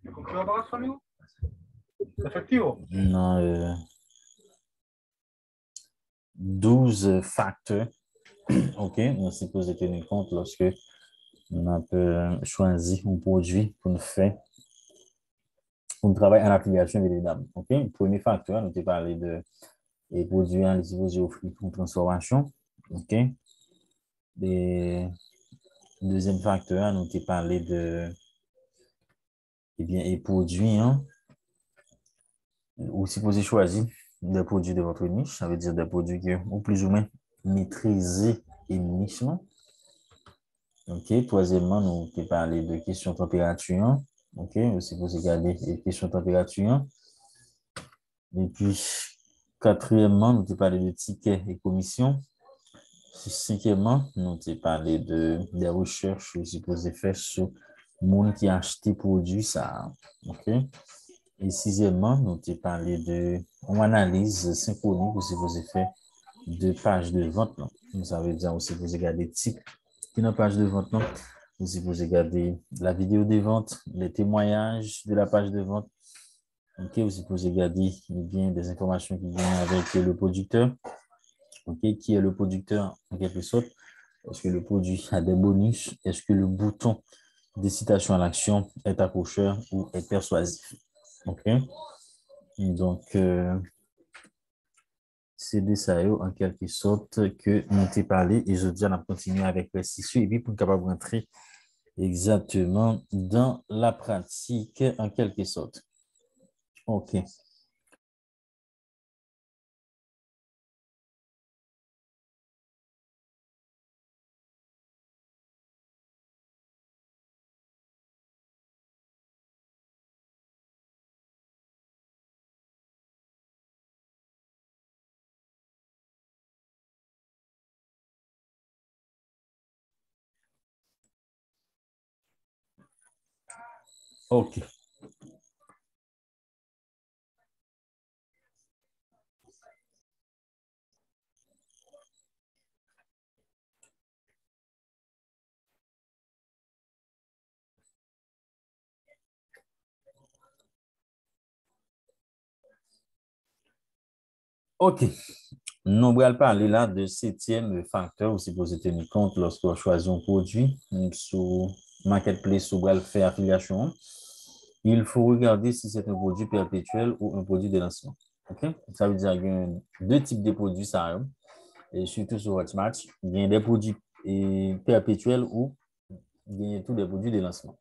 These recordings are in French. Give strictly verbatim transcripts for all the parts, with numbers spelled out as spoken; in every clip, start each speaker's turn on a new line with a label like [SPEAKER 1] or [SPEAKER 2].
[SPEAKER 1] Con collaborazione effettivo?
[SPEAKER 2] Non, euh, douze facteurs. OK, on s'est posé tenir compte lorsque on a euh, choisi un produit pour nous faire un travail en application évidemment. OK, premier facteur, on a parlé de les produits en les offrir pour transformation. OK, des deuxième facteur, on a parlé de eh bien, les produits, hein, ou si vous choisir des produits de votre niche, ça veut dire des produits que vous plus ou moins maîtrisez et niche. OK. Troisièmement, nous avons parlé de questions de température. OK. Aussi, vous regardez les questions de température. Et puis, quatrièmement, nous avons parlé de tickets et commissions. Cinquièmement, nous avons parlé de, des recherches aussi vous faire sur le monde qui a acheté produit ça. OK. Et sixièmement, nous avons parlé de une analyse synchronique aussi vous fait de pages de vente. Là. Ça veut dire aussi vous regardez des types qui une page de vente. Là. Aussi vous regardez la vidéo de vente, les témoignages de la page de vente. OK, aussi vous regardez bien des informations qui viennent avec le producteur. OK, qui est le producteur en quelque sorte? Est-ce que le produit a des bonus? Est-ce que le bouton d'incitation à l'action est accrocheur ou est persuasif? OK. Donc, euh, c'est de ça en quelque sorte que nous t'ai parlé et je dis on a continué avec précision et puis pour être capable de rentrer exactement dans la pratique en quelque sorte. OK. OK. OK. Nous allons parler là de septième facteur aussi pour se tenir compte lorsqu'on choisit un produit sur Marketplace ou va faire affiliation. Il faut regarder si c'est un produit perpétuel ou un produit de lancement. OK? Ça veut dire qu'il y a deux types de produits, ça, et surtout sur Hotmart. Il y a des produits perpétuels ou il y a tous des produits de lancement.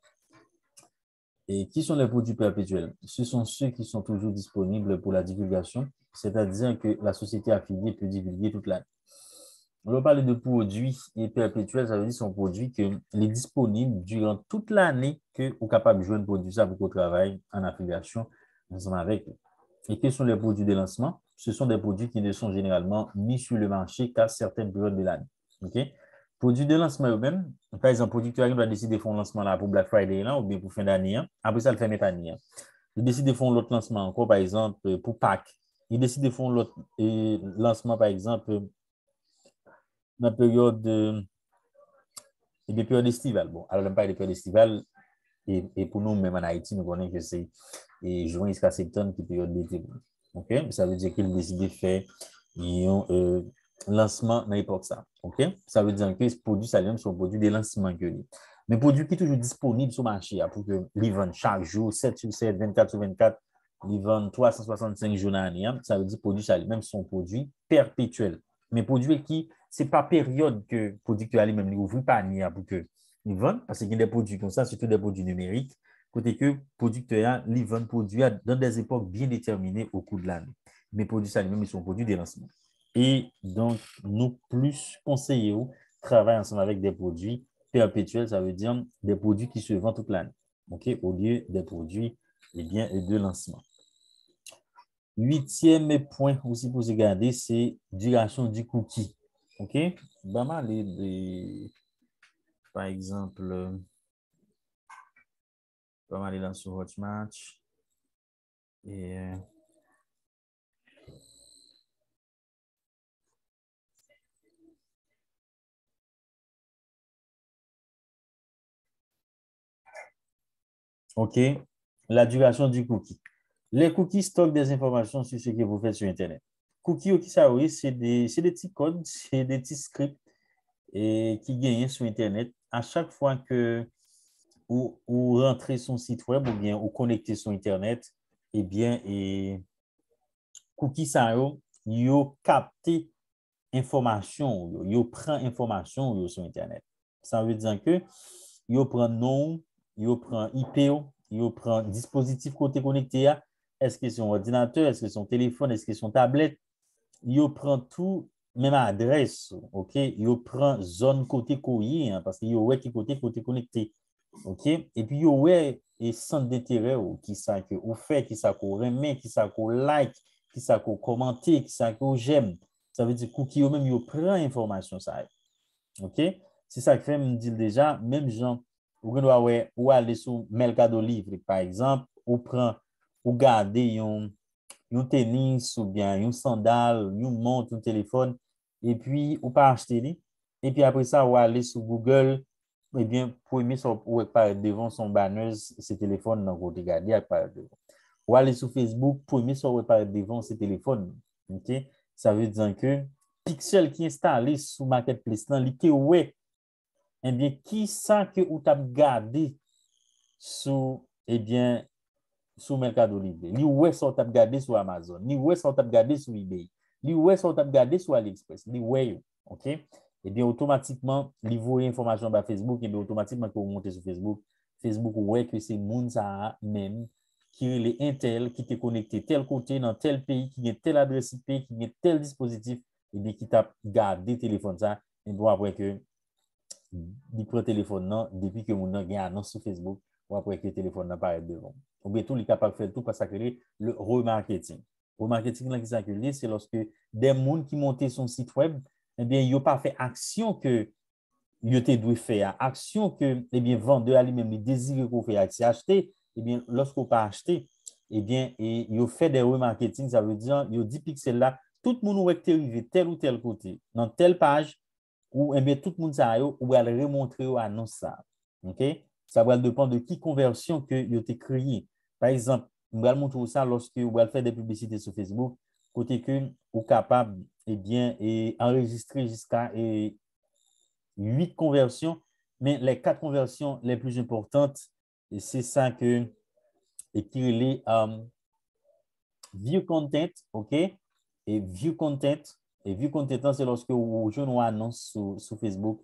[SPEAKER 2] Et qui sont les produits perpétuels? Ce sont ceux qui sont toujours disponibles pour la divulgation, c'est-à-dire que la société affiliée peut divulguer toute l'année. On va parler de produits perpétuels, ça veut dire que sont produits qui sont disponibles durant toute l'année que vous êtes capable de jouer un produit ça pour votre travail en affiliation ensemble avec eux. Et quels sont les produits de lancement? Ce sont des produits qui ne sont généralement mis sur le marché qu'à certaines périodes de l'année. OK? Produits de lancement eux-mêmes, par exemple, producteur va décider de faire un lancement là pour Black Friday là, ou bien pour fin d'année. Hein. Après ça, le fait mettre année. Hein. Il décide de faire l'autre lancement encore, par exemple, pour Pâques. Il décide de faire l'autre lancement, par exemple, dans la période, de, des périodes estivales. Bon, alors, même pas des périodes estivales, et, et pour nous, même en Haïti, nous connaissons que c'est juin jusqu'à septembre qui est période d'été. OK? Ça veut dire qu'il décide de faire un euh, lancement dans l'époque ça. OK? Ça veut dire que ce produit, ça sont produits de lancement que lui. Mais produit qui est toujours disponible sur le marché pour que les vendent chaque jour, sept sur sept, vingt-quatre sur vingt-quatre, les vendent trois cent soixante-cinq jours dans l'année. Ça veut dire que produit, ça même son produit perpétuel. Mais produit qui, ce n'est pas période que le producteur lui-même ouvre pas pour que ils vendent, parce qu'il y a des produits comme ça, surtout des produits numériques, côté que le producteur ils vendent produits dans des époques bien déterminées au cours de l'année. Mais les produits ça lui-même, ils sont produits de lancement. Et donc, nous plus conseillons travailler ensemble avec des produits perpétuels, ça veut dire des produits qui se vendent toute l'année, okay? Au lieu des produits eh bien, de lancement. Huitième point aussi pour se garder, c'est duration du cookie. OK? Pas mal les, les, par exemple, pas mal là sur Hotmart. Et euh, OK. la duration du cookie. Les cookies stockent des informations sur ce que vous faites sur Internet. Cookies, ça, oui, c'est des, c'est des petits codes, c'est des petits scripts et qui gagnent sur Internet. À chaque fois que vous, vous rentrez sur son site web ou bien vous connectez sur Internet, eh bien, et cookies, ça, yo, yo capté information, yo prend information yo sur Internet. Ça veut dire que yo prend nom, yo prend I P, yo prend dispositif côté connecté. Est-ce que c'est son ordinateur, est-ce que c'est son téléphone, est-ce que c'est son tablette? Yo prend tout, même adresse, OK? Yo prend zone côté courrier, hein, parce que yo ouais qui côté côté connecté. OK? Et puis yo ouais et centre d'intérêt qui ça que ou fait, qui ça qu'on remet, qui ça qu'on like, qui ça qu'on commenter, qui ça qu'on j'aime. Ça veut dire cookie ou même yo prend information ça. OK? C'est ça que fait me dire déjà, même gens ou doit ouais ou aller sur Mercado Livre par exemple, ou prend ou garder un un tennis ou bien un sandal, un montre, un téléphone et puis ou pas acheter et puis après ça ou aller sur Google et bien pour aimer son ou par devant son banner ce téléphone dans côté garder par devant. Ou aller sur Facebook pour aimer son par devant ce téléphone. OK? Ça veut dire que pixel qui est installé sur marketplace là, li ouais eh bien qui ça que ou t'a gardé sur eh bien sur Mercado Livre. Li ouais ça t'a gardé sur Amazon, li ouais ça t'a gardé sur eBay, li ouais ça t'a gardé sur AliExpress, li ouais OK? Et bien automatiquement, li voit information par Facebook et bien automatiquement quand vous montez sur Facebook, Facebook ouais que c'est moun ça même qui est Intel qui est connecté tel côté dans tel pays qui a telle adresse I P, qui a tel dispositif et bien qui t'a gardé téléphone ça et bon après que il prend téléphone non depuis que mon nan gen annonce sur Facebook ou après que le téléphone n'apparaît devant. Ou bien tout, il est capable de faire tout parce que le remarketing. Remarketing, là, qui s'accule, c'est lorsque des gens qui montent son site web, eh bien, ils n'ont pas fait action que ils te doivent faire, action que, eh bien, vendeur lui-même, il désire qu'on fait acheter, eh bien, lorsqu'on pas acheter, eh bien, et ils ont fait des remarketing, ça veut dire, ils ont dit pixels là, tout le monde est arrivé tel ou tel côté, dans telle page, ou eh bien, tout le monde ça ou va le remontrer ou annonce ça. OK? Ça va dépendre de qui conversion que vous avez créé. Par exemple, on va montrer ça lorsque vous allez faire des publicités sur Facebook, côté que vous êtes capable eh bien, et enregistrer jusqu'à et, huit conversions, mais les quatre conversions les plus importantes, c'est ça que et qui est les um, view content, OK? Et view content, et view content, c'est lorsque vous jouez une annonce sur, sur Facebook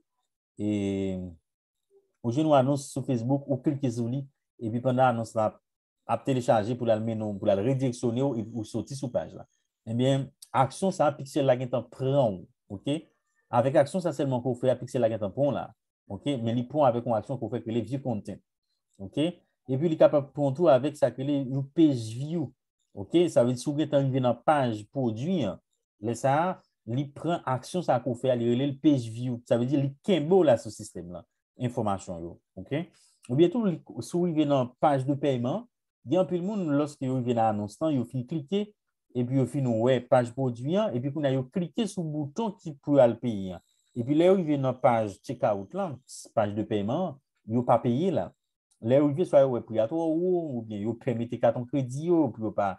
[SPEAKER 2] et vous jouez une annonce sur Facebook ou cliquez sur lui et puis pendant l'annonce là, à télécharger pour la pour la redirectionner ou, ou sortir sur page là. Eh bien, action ça pixel là qui est en prend, OK? Avec action ça seulement qu'on fait pixel là qui est en prend là. OK? Mais il prend avec une action qu'on fait que les view content. OK? Et puis il est capable de prendre tout avec ça que les page view. OK? Ça veut dire si vous êtes arrivé dans la page produit, là ça, il prend action ça qu'on fait, il le page view. Ça veut dire il kembo là ce système là, information yo. OK? Ou bien tout si vous arrivez dans la page de paiement, il y a un peu de monde lorsque vous arrivez dans l'annonce, vous finissez cliquer et puis vous finissez ouais page produit et puis vous avez cliqué sur le bouton qui peut le payer. Et puis là vous arrivez dans la page checkout là, page de paiement, vous n'avez pas payé là. Les arrivés soit ouais pour toi ou bien vous permettez carton crédit pour pas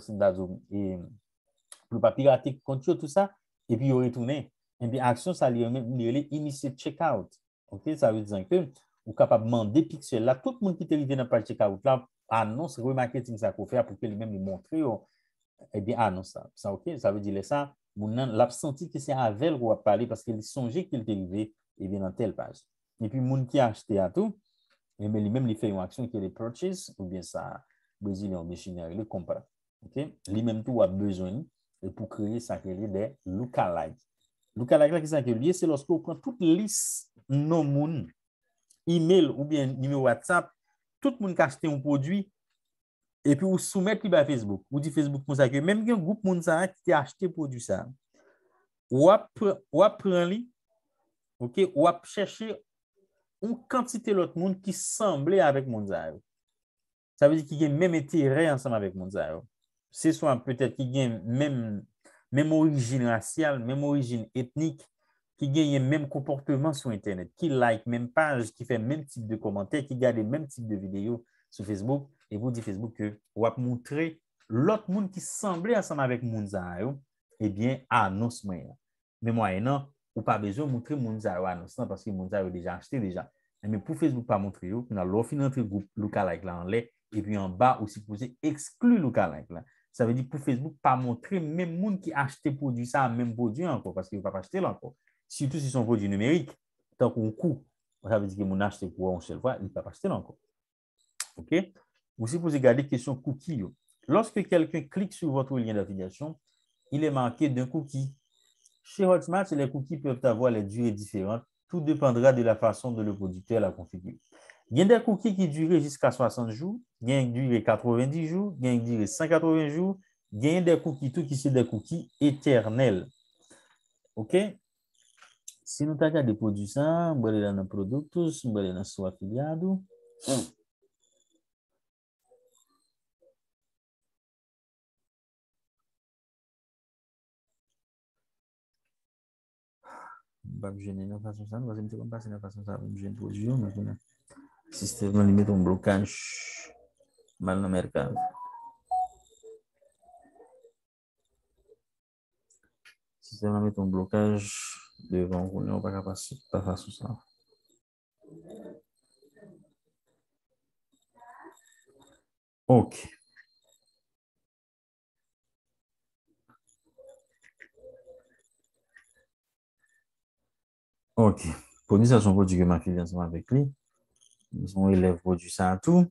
[SPEAKER 2] et pour pas pirater compte tout ça et puis vous retournez et puis action ça lui lui initier checkout. OK, ça veut dire que vous capable demander pixel là tout le monde qui est arrivé dans page checkout là annonce remarketing ça qu'on fait pour que lui même lui montrer et bien annonce ça. Ça OK, ça veut dire ça mon l'a senti que c'est avec qu'on va parler parce qu'il songeait qu'il est arrivé et bien dans telle page. Et puis moun qui a acheté à tout et mais lui-même, il fait une action qui est les purchase ou bien ça, brésilien machinerie, le compra. OK? Lui-même, tout a besoin pour créer ça qui est des lookalike. Lookalike, qui c'est lié, c'est lorsque vous prenez toute liste non moun, email ou bien numéro WhatsApp, tout le monde qui a acheté un produit et puis vous soumettez par Facebook. Vous dites Facebook pour ça que même un groupe moun ça qui a acheté produit ça. Ou prendre OK, ou chercher une quantité l'autre monde qui semblait avec Monzaïo. Ça veut dire qu'il y a même intérêt ensemble avec Monzaïo. C'est soit peut-être qu'il y a même, même origine raciale, même origine ethnique, qui gagne même comportement sur Internet, qui like même page, qui fait même type de commentaires, qui garde le même type de vidéos sur Facebook. et vous dites Facebook que vous va montrer l'autre monde qui semblait ensemble avec moun sa yo, eh bien, annonce moi. Mais moyennant, ou pas besoin de montrer moun sa yo annonce parce que moun sa yo déjà acheté déjà. Mais pour Facebook pas montrer yo, on a l'offre notre groupe lookalike là en lait et puis en bas aussi supposé exclure lookalike là. Ça veut dire pour Facebook pas montrer même monde qui acheté produit ça même produit encore parce qu'il ne va pas acheter là encore. Surtout si son produit numérique, tant qu'on coût, ça veut dire que mon acheté pour une seule fois, il ne va pas acheter là encore. OK? Vous supposez garder question cookie. Yo. Lorsque quelqu'un clique sur votre lien d'affiliation, il est marqué d'un cookie. Chez Hotmart, les cookies peuvent avoir les durées différentes. Tout dépendra de la façon dont le producteur l'a configuré. Il y a des cookies qui durent jusqu'à soixante jours, il y a une durée quatre-vingt-dix jours, il y a une durée cent quatre-vingts jours, il y a des cookies, tout qui sont des cookies éternels. OK? Si nous avons des produits, ça, nous allons dans nos produits, nous allons dans nos affiliados. Je vais gêner de façon ça, parce que je vais passer de façon ça, je vais gêner produit, mais le système limite un blocage mal dans le mercado. Le système limite un blocage devant, on ne va pas passer de façon ça. OK. OK. Produit ça, son produit que ma fille ensemble avec lui. Son élève produit ça à tout.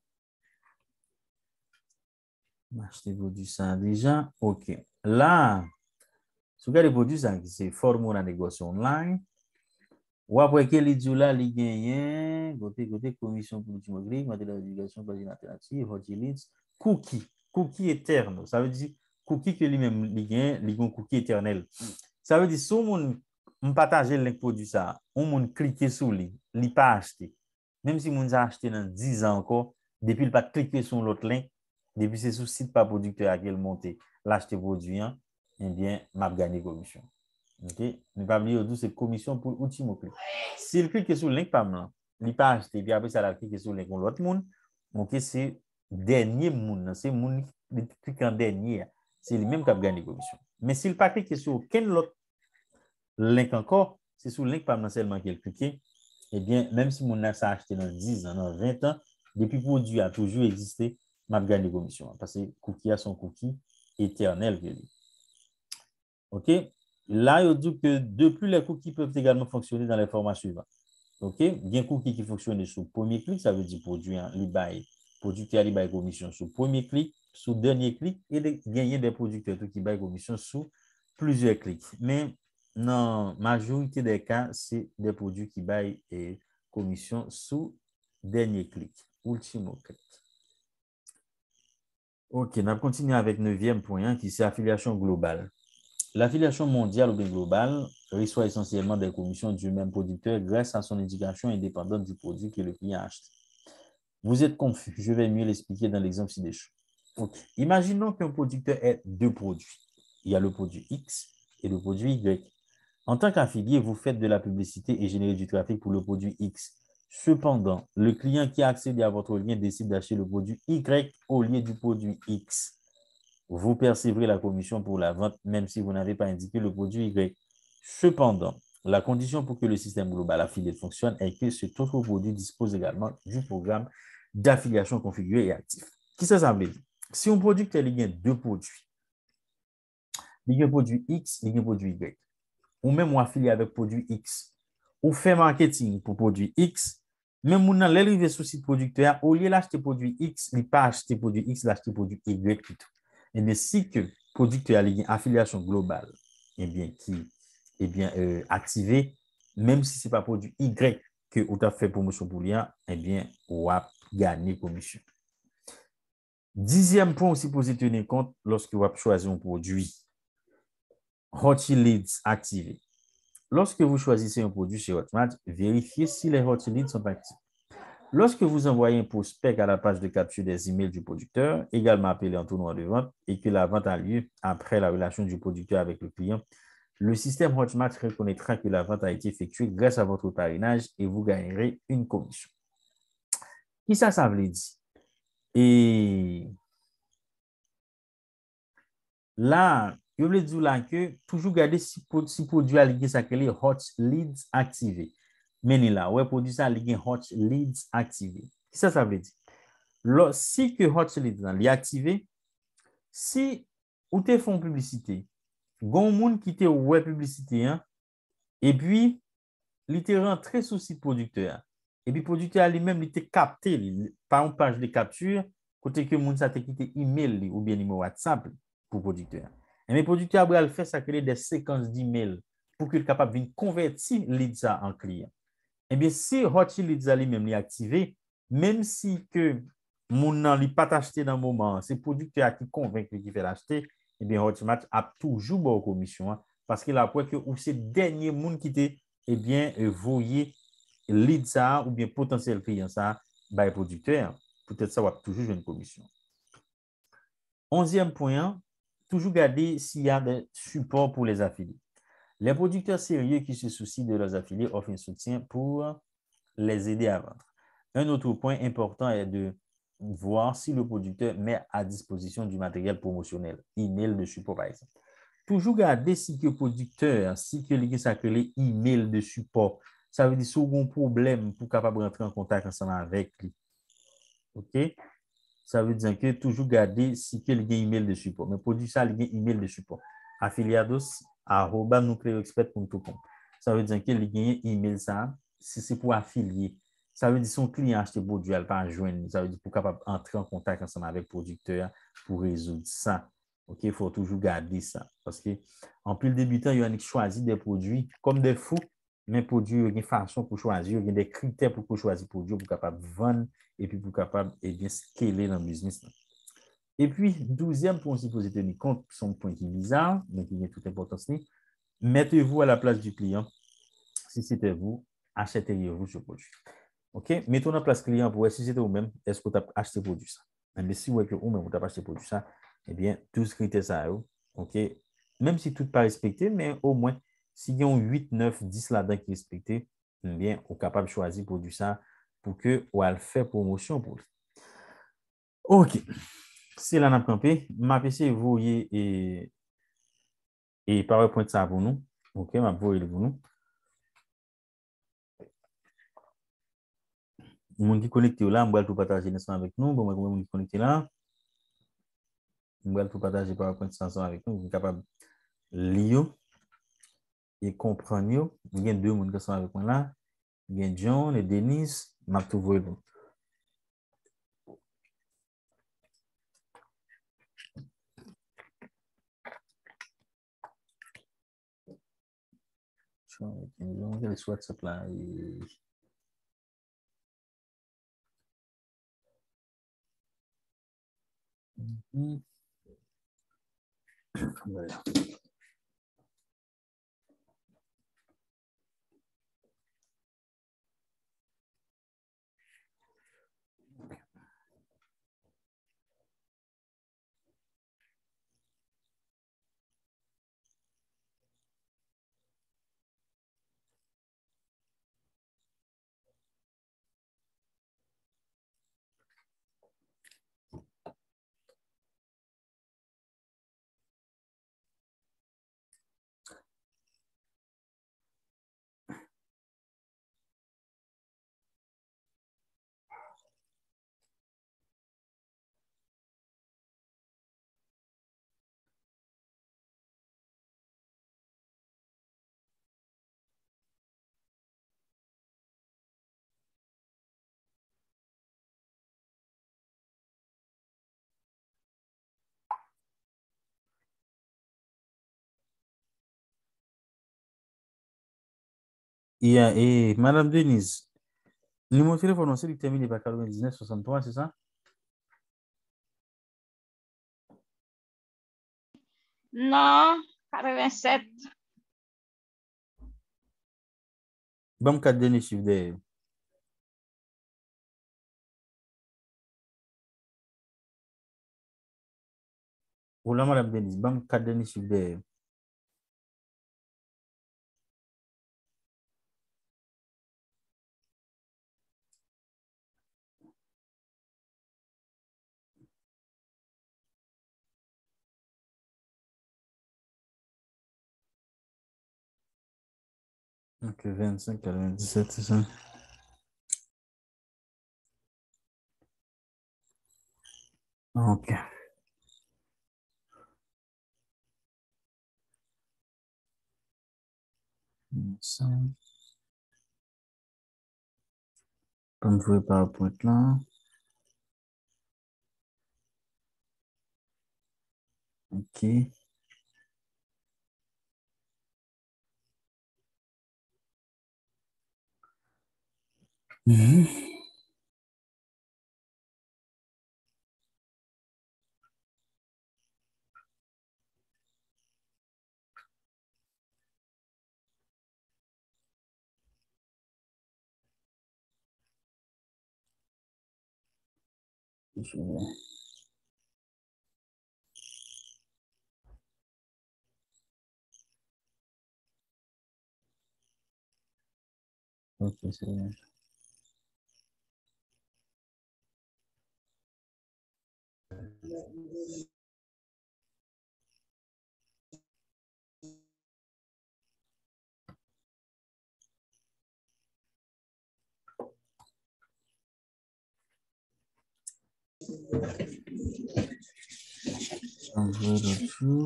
[SPEAKER 2] Acheter produit ça déjà. OK. Là, si vous regardez produit ça, c'est formule de négociation online. Ou après que les dit là, les gagnants, côté côté commission pour l'outil matériel d'éducation, pagine alternative, hot leads, cookie, cookie éternel. Ça veut dire cookie que lui-même, les gagnants, les cookie éternel. Ça veut dire si on partage le lien produit ça, on clique sur lui, il pas acheté. Même si on a acheté dans dix ans encore, depuis il pas cliquer sur l'autre lien, depuis c'est sur site pas producteur à quel monter, l'acheter produit, eh bien, m'a gagné commission. OK, ne pas oublier aussi c'est commission pour outil mot clic. S'il clique sur le lien pas mal, il pas acheté puis après ça la clique sur le lien pour l'autre monde. OK, c'est dernier monde, c'est monde qui clique en dernier, c'est lui même qui a gagné commission. Mais s'il pas clique sur aucun autre link encore, c'est sur le lien pas seulement qu'il clique, eh bien même si mon a acheté dans dix ans, dans vingt ans, depuis le produit a toujours existé, m'a gagné commission parce que cookie a son cookie éternel. OK? Là, il dit que depuis les cookies peuvent également fonctionner dans les formats suivants. OK? Il y a un cookie qui fonctionne sur le premier clic, ça veut dire produit en libaye, producteur libaye commission sur le premier clic, sur le dernier clic, et il y a des producteurs qui baillent commission sur plusieurs clics. Mais dans la majorité des cas, c'est des produits qui baillent commission sur le dernier clic, ultimo clic. OK, on va continuer avec le neuvième point qui c'est affiliation globale. L'affiliation mondiale ou bien globale reçoit essentiellement des commissions du même producteur grâce à son indication indépendante du produit que le client achète. Vous êtes confus, je vais mieux l'expliquer dans l'exemple ci-dessus. Okay. Imaginons qu'un producteur ait deux produits. Il y a le produit X et le produit Y. En tant qu'affilié, vous faites de la publicité et générez du trafic pour le produit X. Cependant, le client qui a accédé à votre lien décide d'acheter le produit Y au lieu du produit X. Vous percevrez la commission pour la vente, même si vous n'avez pas indiqué le produit Y. Cependant, la condition pour que le système global affilié fonctionne est que cet autre produit dispose également du programme d'affiliation configuré et actif. Qu'est-ce que ça veut dire? Si un producteur a deux produits, il y a un produit X, il y a un produit Y, ou même affilié avec produit X, ou fait marketing pour produit X, même si on a l'arrivée sur site producteur, au lieu d'acheter produit X, il n'a pas acheté produit X, il a acheté produit Y plutôt. Et bien, si que le producteur a une affiliation globale, eh bien, qui est bien euh, activée, même si ce n'est pas produit Y que vous avez fait promotion pour lui, eh bien, vous avez gagné commission. Dixième point aussi pour tenir compte lorsque vous avez choisi un produit. Hot leads activés. Lorsque vous choisissez un produit chez Hotmart, vérifiez si les hot leads sont actifs. Lorsque vous envoyez un prospect à la page de capture des emails du producteur, également appelé en tournoi de vente, et que la vente a lieu après la relation du producteur avec le client, le système Hotmart reconnaîtra que la vente a été effectuée grâce à votre parrainage et vous gagnerez une commission. Qui ça, ça veut dire? Et là, je voulais dire là que toujours garder si, si produit a lié ça que les hot leads activés. Mais là, ouais, produit ça a lié hot leads activés. Qu'est-ce que ça veut dire? Là, si que hot leads est activé, si ou te font publicité, gon moun qui te ouais publicité, hein, et puis, il te rentré sous site producteur. Et puis, producteur lui-même, il te capté li, par une page de capture, côté que moun sa te quitté email ou bien numéro WhatsApp pour producteur. Et mais producteur va faire ça créer des séquences d'email pour qu'il soit capable de convertir lead ça en client. Et bien, si Hot Leads lui-même est activé, même si que moun nan li pas acheté dans le moment, c'est producteur qui convainc qui fait l'acheter, et bien Hotmart a toujours bon commission hein, parce qu'il a prouvé que ou c'est dernier moun qui était eh bien voyer lead ça ou bien potentiel client ça by producteur, peut-être ça va toujours jouer une commission. Onzième point, toujours garder s'il y a des supports pour les affiliés. Les producteurs sérieux qui se soucient de leurs affiliés offrent un soutien pour les aider à vendre. Un autre point important est de voir si le producteur met à disposition du matériel promotionnel, email de support par exemple. Toujours garder si que le producteur, si que les s'appelle email de support, ça veut dire si vous avez un problème pour capable rentrer en contact ensemble avec lui. OK? Ça veut dire que toujours garder si que les email de support. Mais produit ça, les email de support. affiliados arobase nucleoexpert point com. Ça veut dire que les email ça, si c'est pour affilier. Ça veut dire que son client achète le produit, elle va joindre. Ça veut dire pour capable entrer en contact ensemble avec le producteur pour résoudre ça. OK, il faut toujours garder ça. Parce que en plus, le débutant, il y a choisi des produits comme des fous, mais produits, il y a une façon pour choisir, il y a des critères pour choisir produit pour capable vendre et puis pour capable et bien scaler dans le business. Et puis, douzième point, si vous tenir compte, son point qui est bizarre, mais qui est toute importance, mettez-vous à la place du client. Si c'était vous, achèteriez-vous ce produit. OK? Mettons en place client pour si c'était vous-même, est-ce que vous avez acheté ce produit ça? Mais si vous avez vous-même, vous avez acheté ce produit ça, eh bien, tous les critères ça, OK? Même si tout n'est pas respecté, mais au moins, s'il y a huit, neuf, dix là-dedans qui est respecté, eh bien, vous êtes capable de choisir produit ça pour que vous allez faire promotion pour lui. OK. Si là, on a campé, ma P C, vous voyez, et, et PowerPoint ça pour nous. OK, ma voyez pour nous. Le monde qui est connecté là, on va tout partager avec nous. Bon, le monde qui est connecté là, on va tout partager PowerPoint ensemble avec nous. Vous êtes capable de lire et comprendre. Il y a deux monde qui sont avec moi là. Il y a John et Denise. Je vais tout voir. Je vais les WhatsApp là. Et... Mm-hmm. Voilà. Et, et Madame Denise, le numéro de téléphone, c'est terminé par quatre-vingt-dix-neuf soixante-trois, c'est ça?
[SPEAKER 3] Non, quatre-vingt-sept.
[SPEAKER 2] Bon, quatre derniers chiffres derrière. Voilà, Madame Denise, bon, quatre derniers chiffres derrière. Ok, vingt-cinq quatre-vingt-dix-sept, c'est ça. Ok. Ça. Comme vous voyez par point là. Ok. Mhm. Je vais- Ok, c'est bon. Envoyer l'autre jour.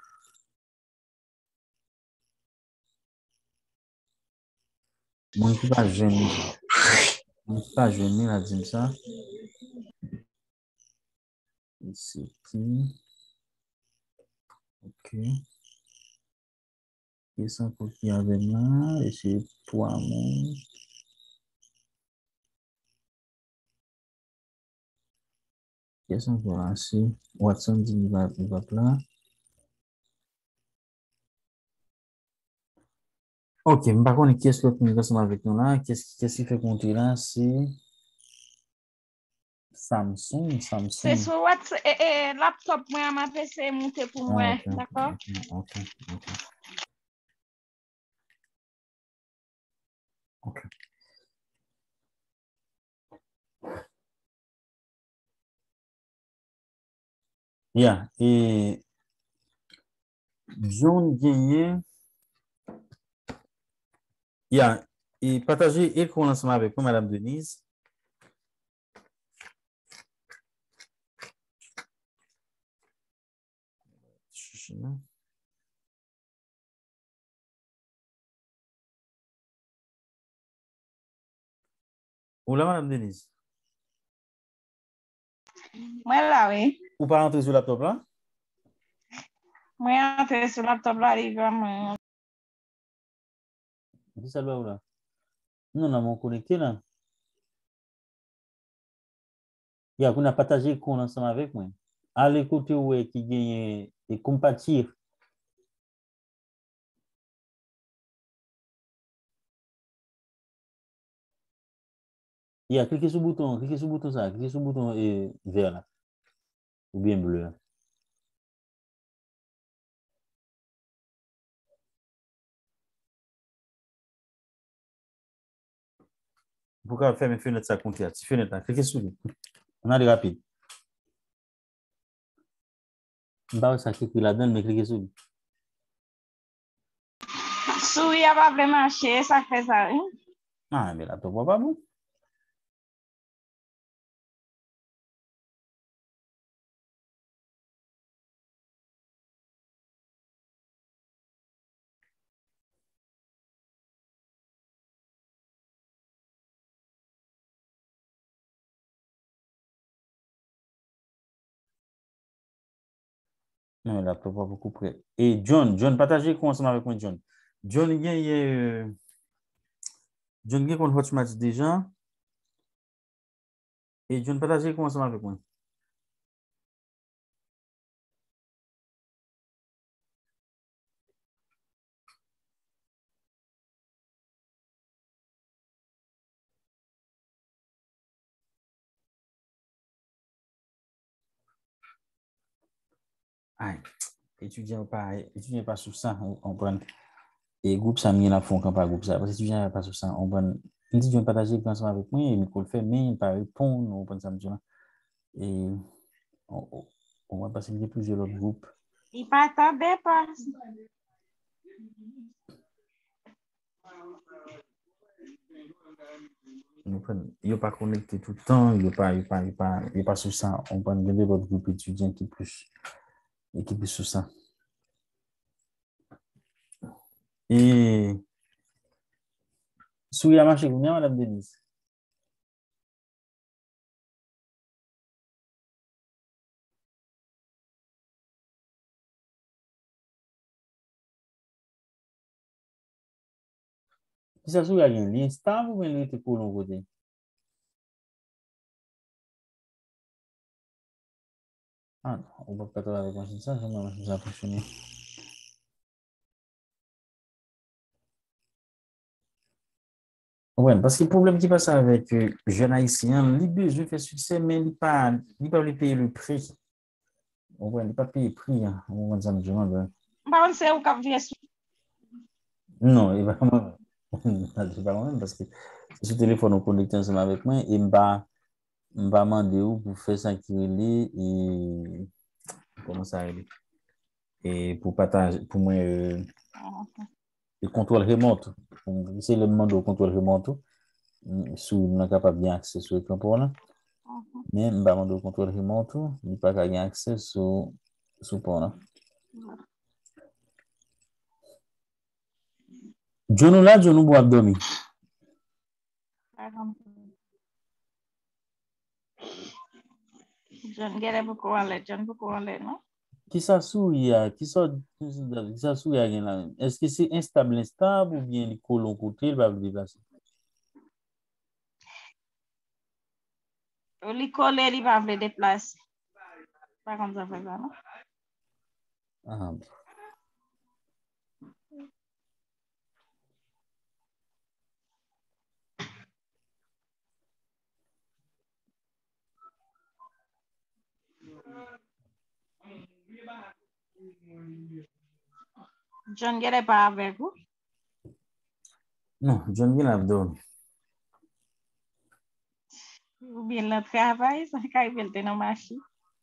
[SPEAKER 2] Moi, je ne suis pas jeune. Moi, je ne suis pas jeune, il a dit ça. Ici, qui? Ok. Qui sont pour qui avec là? Et c'est toi, mon. Qui sont pour là? C'est Watson dit il va, il va là. Ok, mais par contre, qui est-ce que nous sommes avec nous là? Qu'est-ce qu'est-ce qui fait compter là? C'est Samsung,
[SPEAKER 3] C'est
[SPEAKER 2] Samsung.
[SPEAKER 3] sur WhatsApp, et, et laptop, moi, ma P C est monté pour
[SPEAKER 2] Ah,
[SPEAKER 3] moi,
[SPEAKER 2] ok,
[SPEAKER 3] d'accord?
[SPEAKER 2] ok, ok, ok, ok. Yeah, et John Gagné, yeah, et partagez écran ensemble avec moi, Madame Denise. Ou là, Madame Denise?
[SPEAKER 3] Moi, là, oui.
[SPEAKER 2] Ou pas rentrer sur le laptop là?
[SPEAKER 3] Moi, entrer sur laptop là, évidemment.
[SPEAKER 2] Qui ça doit ou là? Non, non, mon connecté là. Yeah, qu'on a partagé écran ensemble avec moi. À l'écoute, ouais, qui gagne et compatir. Yeah, cliquez sur le bouton, cliquez sur le bouton ça, cliquez sur le bouton et vert là, ou bien bleu là. Pourquoi faire mes fenêtres ça compte là? Si fenêtre là, cliquez sur lui. On a des rapides. Bah, ça clique là-dedans, mais cliquez sur lui.
[SPEAKER 3] Souris a pas vraiment marché, ça fait ça, hein?
[SPEAKER 2] Ah, mais là, tu vois pas bon. Non, là, tu vois pas beaucoup près. Et John, John, partagez quoi ensemble avec moi, John. John, il y a, il y a, euh, John, il y a qu'on tu m'as dit déjà. Et John, partagez quoi ensemble avec moi. Aïe, étudiant pas, étudiant pas sur ça, on, on prend. Et groupe, ça, il y en a font quand pas groupe ça. Parce que étudiant pas sur ça, on prend. Il dit, John, partagez quoi ensemble avec moi. Et Nicole fait, mais il pas répondre, on prend ça, là. Et on, on, on va passer plusieurs autres groupes.
[SPEAKER 3] Il pas attendait pas.
[SPEAKER 2] Il n'est pas connecté tout le temps, il n'est pas, il pas, il pas, il pas sur ça. On prend de votre groupe étudiant qui est plus, et qui est plus sur ça. Et sous la marché, vous Madame Denise? Si ça sous, il y a un lien stable ou bien il était pour l'on côté? Ah non, on ne va pas travailler avec machine ça, jamais machine ça fonctionner. Oui, parce que le problème qui passe avec les jeunes haïtiens, les besoins faire succès, mais ils ne pas, ils pas payer le prix. On ne pas payer le prix. Hein. On va dire, je demande.
[SPEAKER 3] Bah, on sait où qu'on vient.
[SPEAKER 2] Non, il va vraiment. Je pas moi-même parce que c'est sur téléphone, on connecte ensemble avec moi et je vais demander où pour faire ça qui est et comment ça aller. Et pour partager, pour moi, euh, le contrôle remote. C'est le demande au contrôle remote. Si on est capable de bien accès sur l'écran pour là. Mais je vais demander au contrôle remote, il n'y a pas qu'à accès sur ce point là. John ou là, John ou boit dormir.
[SPEAKER 3] John gere beaucoup aller, John beaucoup aller, non?
[SPEAKER 2] Qui s'assout, il y a, qui sort, qui s'assout, il y a rien là. Est-ce que c'est instable, instable ou bien les colons côté, il va le déplacer?
[SPEAKER 3] Li coller, il va le déplacer. Pas comme ça fait ça, non?
[SPEAKER 2] Ah,
[SPEAKER 3] John gere pas avec vous?
[SPEAKER 2] non, John vient dormir.
[SPEAKER 3] Ou bien le travail, ça quand il était dans machine.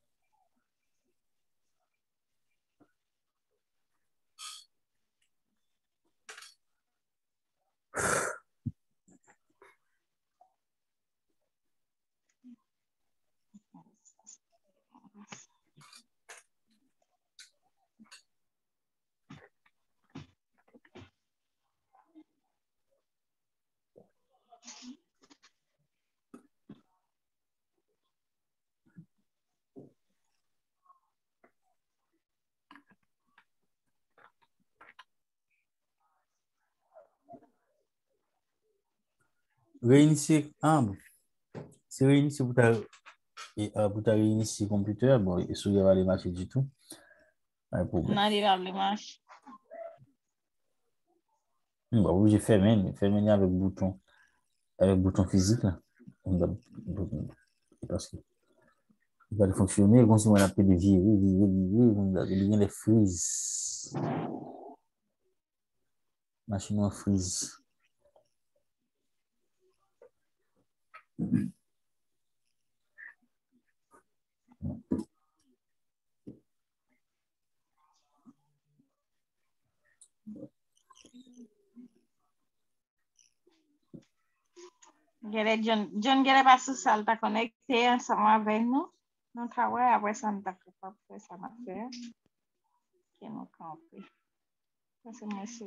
[SPEAKER 2] Réinitier, ah, bon. C'est réinitier pour ta, et, euh, pour ta réinitier computer, bon, et si il va aller marcher du tout, pas de problème.
[SPEAKER 3] Non, il va le marcher.
[SPEAKER 2] Bon, oui, j'ai fermé, fermé avec bouton, avec bouton physique là. On va, parce que il va fonctionner, comme si on appelle des virer, virer, virer, on a des les freeze. Machine en freeze.
[SPEAKER 3] Gere John, John gere pas sous salle, ta connecté ensemble avec nous. Nous travaillons après ça, nous t'as capable de faire ça, ma frère. Qui nous camper. Ça, c'est moi, c'est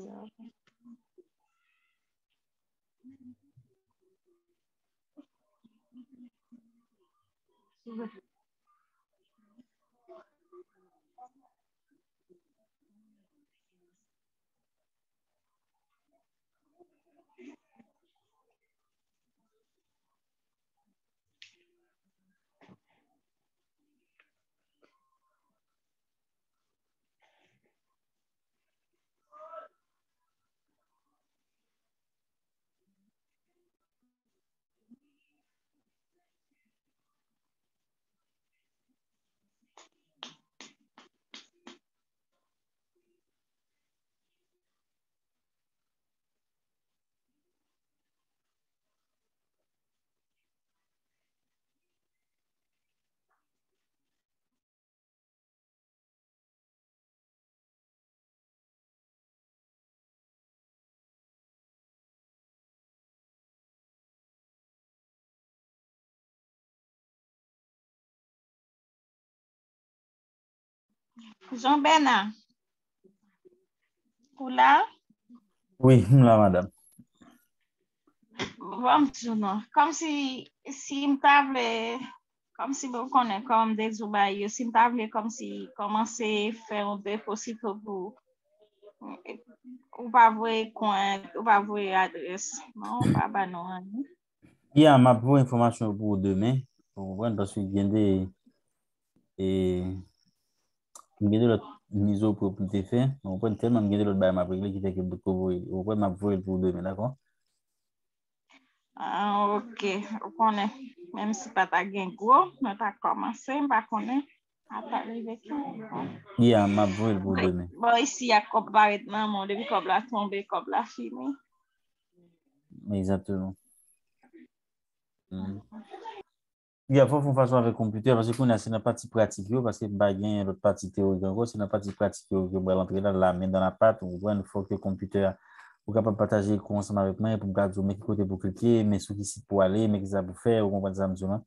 [SPEAKER 3] Jean-Bernard, ou là?
[SPEAKER 2] Oui, là, madame.
[SPEAKER 3] Bon, non. Comme si, si m'table, comme si vous connaissez comme des oubaïs, si m'table comme si commencer à faire un dépôt si pour ou pas voir coin, ou pas voir adresse. Non, pas bah non.
[SPEAKER 2] Il y a ma bonne information pour demain. Vous comprenez, parce qu'il y a des et il y a l'autre mise au pour te faire. Vous comprenez tellement il y a l'autre bail m'a réglé qui fait que vous pouvez vous comprenez m'a voir pour demain, d'accord?
[SPEAKER 3] Ah, ok, on connaît. Même si pas ta gain gros, mais t'as commencé, pas connaît. À t'arriver
[SPEAKER 2] Il y a ma voir pour demain.
[SPEAKER 3] Bon, ici, il y a comme barrette maman, depuis comme la tombée, comme la fini.
[SPEAKER 2] Exactement. Mm. Il y a faut faire façon avec le computer parce que c'est une partie pratique parce que bah gain l'autre partie théorique encore c'est une partie pratique que vous rentrer dans la main dans la patte ou il faut que le computer vous capable partager ensemble avec moi pour garder mais côté pour cliquer mais sur qui site pour aller mais qui ça pour faire vous comprenez ça monsieur.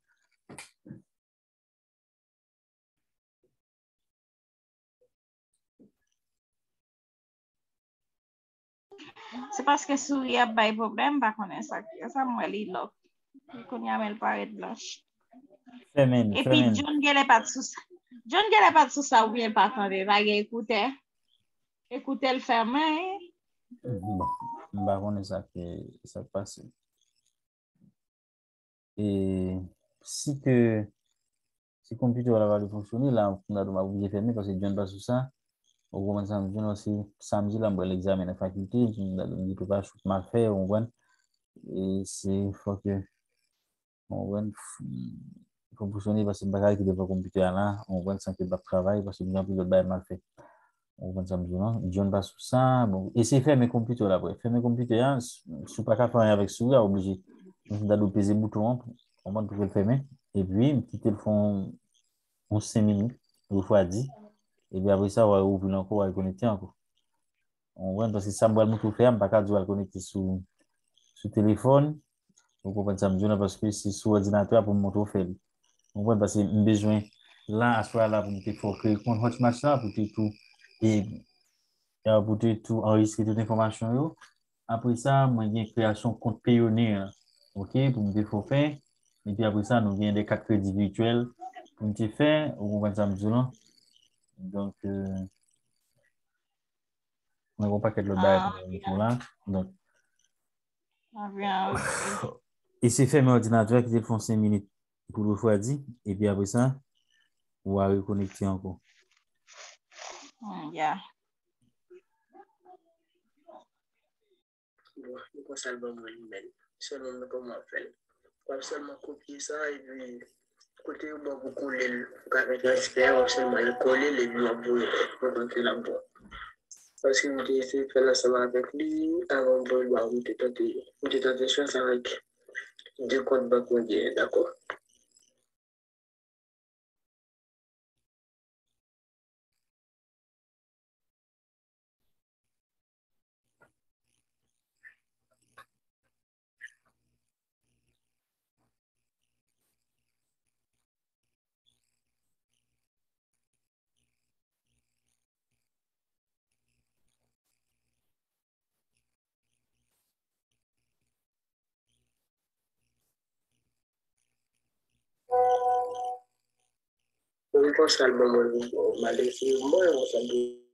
[SPEAKER 3] C'est parce que si il y a pas de problème, pas connaître ça. Ça, moi, il lock. Qu'on y a même pas de blanche.
[SPEAKER 2] Fermez,
[SPEAKER 3] Et puis,
[SPEAKER 2] fermez.
[SPEAKER 3] John Gale pas de sous ça. John Gale pas de sous ça ou bien pas attendre. Va écouter. Écouter le fermer.
[SPEAKER 2] Bon, bah on est ça que ça passe. Et si que si le computer va fonctionner là on a obligé fermer parce que John passe sur ça. Au moment samedi aussi samedi là on l'examen de faculté je peux pas mal faire on voit et c'est faut que on voit faut fonctionner parce que bagage qui devant computer là on voit sans que le travail parce que bien plus de bail mal fait on voit samedi non John passe sur ça bon et c'est faire mes computers là après faire mes computers sous pas faire avec souris obligé d'aller peser bouton on va pouvoir le fermer et puis quitter le fond en cinq minutes deux fois dix et puis après ça on va ouvrir encore on va connecter encore. On voit parce que ça me tout faire, pas qu'à jouer connecter sur sur téléphone. Vous comprenez ça me parce que c'est sur ordinateur pour me faire. On voit parce que j'ai besoin là à soir là pour me faire créer compte Hotmart là pour tout et pour tout enregistrer toute information. Après ça, moi j'ai création compte pionnier. OK, pour me faire faire. Et puis après ça, nous vient des cartes crédits virtuelles pour me faire. Vous comprenez ça me donc euh, on ne va pas qu'être le bail
[SPEAKER 3] Ah,
[SPEAKER 2] là. Donc
[SPEAKER 3] ah bien, ok.
[SPEAKER 2] et c'est fait mon ordinateur qui te font cinq minutes pour le refroidir. Et puis après ça, on va reconnecter encore.
[SPEAKER 3] Mm, yeah.
[SPEAKER 4] Bon, je pense à l'album email. Seulement, comment faire. Pas seulement copier ça et puis côté où vous coller le transfert, seulement coller les liens pour rentrer là-bas. Parce que vous avez essayé de faire ça ensemble avec lui avant de voir vous avez tenté de faire ça avec deux comptes bancaires, d'accord? Je pense à l'album, malheureusement, on s'en